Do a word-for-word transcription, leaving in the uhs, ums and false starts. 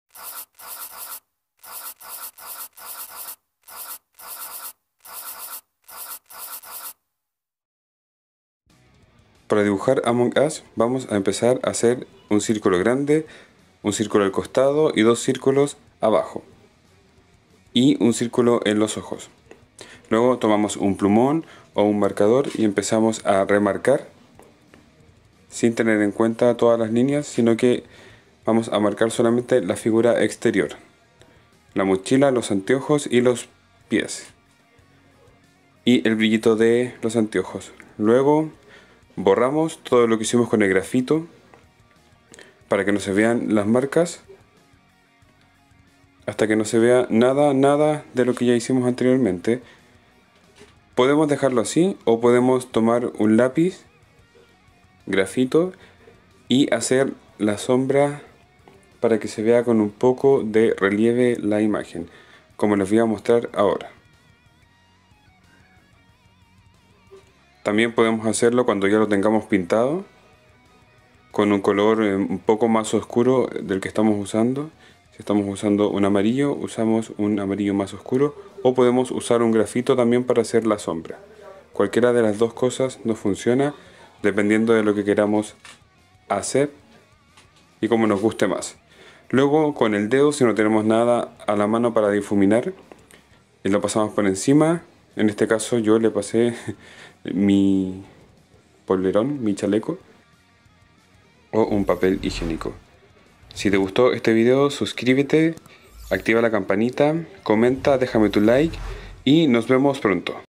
Para dibujar Among Us vamos a empezar a hacer un círculo grande, un círculo al costado y dos círculos abajo. Y un círculo en los ojos. Luego tomamos un plumón o un marcador y empezamos a remarcar sin tener en cuenta todas las líneas, sino que vamos a marcar solamente la figura exterior, la mochila, los anteojos y los pies y el brillito de los anteojos. Luego borramos todo lo que hicimos con el grafito para que no se vean las marcas, hasta que no se vea nada, nada de lo que ya hicimos anteriormente. Podemos dejarlo así o podemos tomar un lápiz, grafito, y hacer la sombra para que se vea con un poco de relieve la imagen, como les voy a mostrar ahora. También podemos hacerlo cuando ya lo tengamos pintado, con un color un poco más oscuro del que estamos usando. Si estamos usando un amarillo, usamos un amarillo más oscuro, o podemos usar un grafito también para hacer la sombra. Cualquiera de las dos cosas nos funciona, dependiendo de lo que queramos hacer y como nos guste más. Luego con el dedo, si no tenemos nada a la mano para difuminar, y lo pasamos por encima. En este caso yo le pasé mi polerón, mi chaleco, o un papel higiénico. Si te gustó este video, suscríbete, activa la campanita, comenta, déjame tu like y nos vemos pronto.